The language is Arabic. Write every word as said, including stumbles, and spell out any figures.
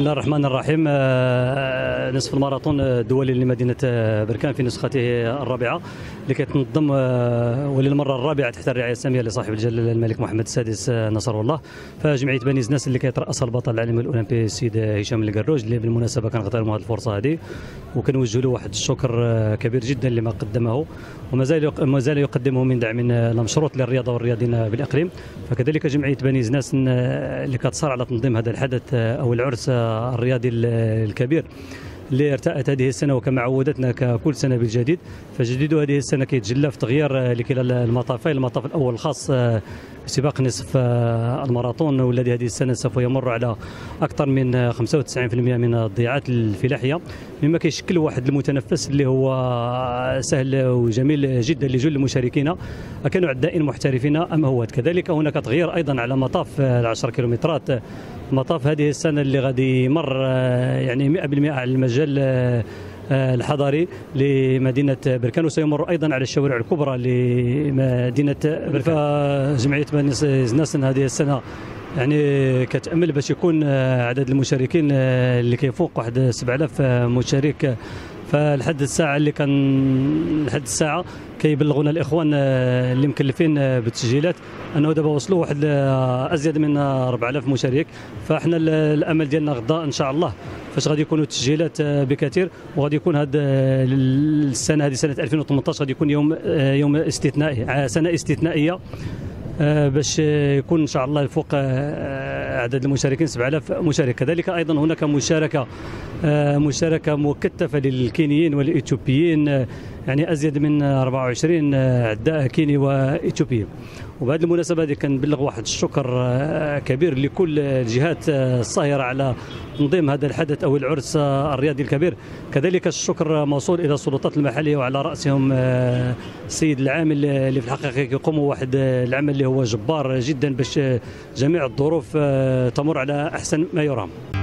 الله الرحمن الرحيم. نصف الماراثون الدولي لمدينة بركان في نسخته الرابعة اللي كتنظم وللمرة الرابعة تحت الرعاية السامية لصاحب الجلالة الملك محمد السادس نصر الله. فجمعية بني زناس اللي كيترأسها البطل العالمي الأولمبي السيد هشام القروج اللي بالمناسبة كنغتنموا هذه الفرصة هذه وكنوجه له واحد الشكر كبير جدا لما قدمه ومازال مازال يقدمه من دعم لا مشروط للرياضة والرياضيين بالإقليم. فكذلك جمعية بني زناس اللي كتصار على تنظيم هذا الحدث أو العرس الرياضي الكبير اللي ارتأت هذه السنة وكما عودتنا ككل سنة بالجديد. فجديد هذه السنة كيتجلى في تغيير لكلا المطافين. المطاف الأول خاص بسباق نصف الماراثون والذي هذه السنة سوف يمر على أكثر من خمسة وتسعين بالمئة من الضياعات الفلاحية، مما كيشكل واحد المتنفس اللي هو سهل وجميل جدا لجل المشاركين كانوا عدائين محترفين أم هو. كذلك هناك تغيير أيضا على مطاف العشر كيلومترات. مطاف هذه السنة اللي غادي يمر يعني مئة بالمئة على المجال الحضاري لمدينة بركان وسيمر أيضا على الشوارع الكبرى لمدينة بركان. جمعية بني زناس هذه السنة يعني كتأمل باش يكون عدد المشاركين اللي كيفوق واحد سبعة آلاف مشارك. فلحد الساعة اللي كان لحد الساعة كيبلغونا الإخوان اللي مكلفين بالتسجيلات أنه دابا وصلوا واحد أزيد من أربعة آلاف مشارك. فاحنا الأمل ديالنا غدا إن شاء الله فاش غادي يكونوا التسجيلات بكثير وغادي يكون هذه السنة هذه سنة ألفين وثمانطاش غادي يكون يوم يوم استثنائي سنة استثنائية باش يكون ان شاء الله فوق عدد المشاركين سبعة آلاف مشارك. كذلك ايضا هناك مشاركه مشاركه مكثفه للكينيين والاثيوبيين، يعني ازيد من أربعة وعشرين عداء كيني واثيوبي. وبهذه المناسبه هذه كنبلغ واحد الشكر كبير لكل الجهات الصاهره على تنظيم هذا الحدث او العرس الرياضي الكبير. كذلك الشكر موصول الى السلطات المحليه وعلى راسهم السيد العامل اللي في الحقيقه يقوموا واحد العمل اللي هو جبار جدا باش جميع الظروف تمر على احسن ما يرام.